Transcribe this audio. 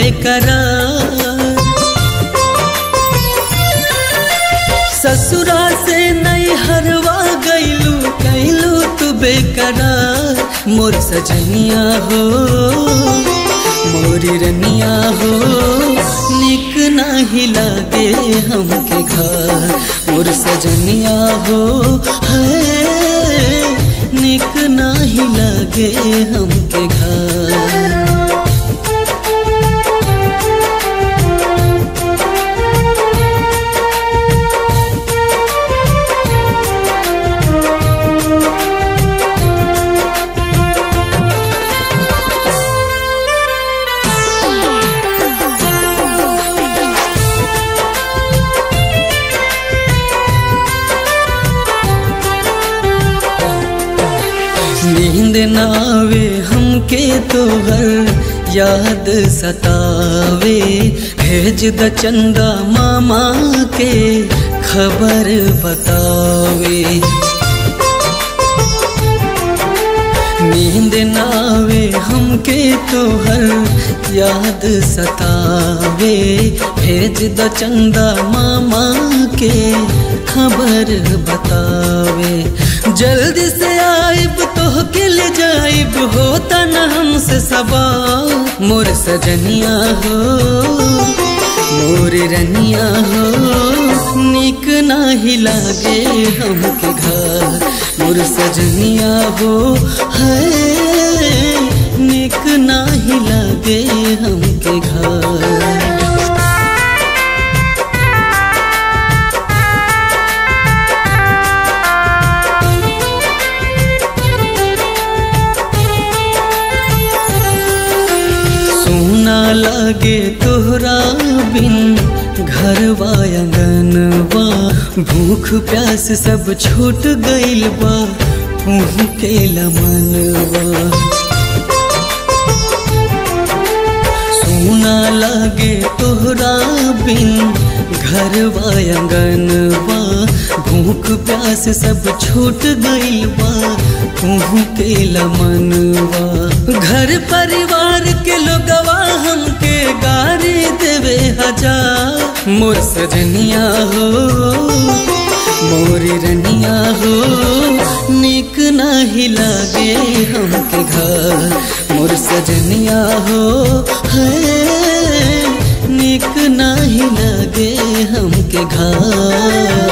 बेकरार। ससुरा से नैहरवा गइलू कैलू तू बेकरार। मोर सजनिया हो मोरी रनिया हो निक नाही लागे हमके घर। मोर सजनिया हो है निक नाही लागे हमके घर। नींद नावे हमके तोहर याद सतावे। भेज द चंदा मामा के खबर बतावे। नींद नावे हमके तोहर याद सतावे। भेज द चंदा मामा के खबर बतावे। जल्दी से आइब तो के ले जाइब होता न हमसे सबा। मोर सजनिया हो मोर रनिया हो निक नाही लागे हमके घर। मोर सजनिया हो है निक नाही लागे हमके घर। लागे तोहरा बिन घरवा आंगनवा। भूख प्यास सब छूट गइल बा के मनवा। सोना लागे तोहरा बिन घरवा आंगनवा। भूख प्यास सब छूट गइल बा के मनवा। घर परिवार के लोगवा हमके गारी देवे हजार। मोर सजनिया हो मोरी रनिया हो निक नाही लागे हमके घर। मोर सजनिया हो है निक नाही लागे हमके घर।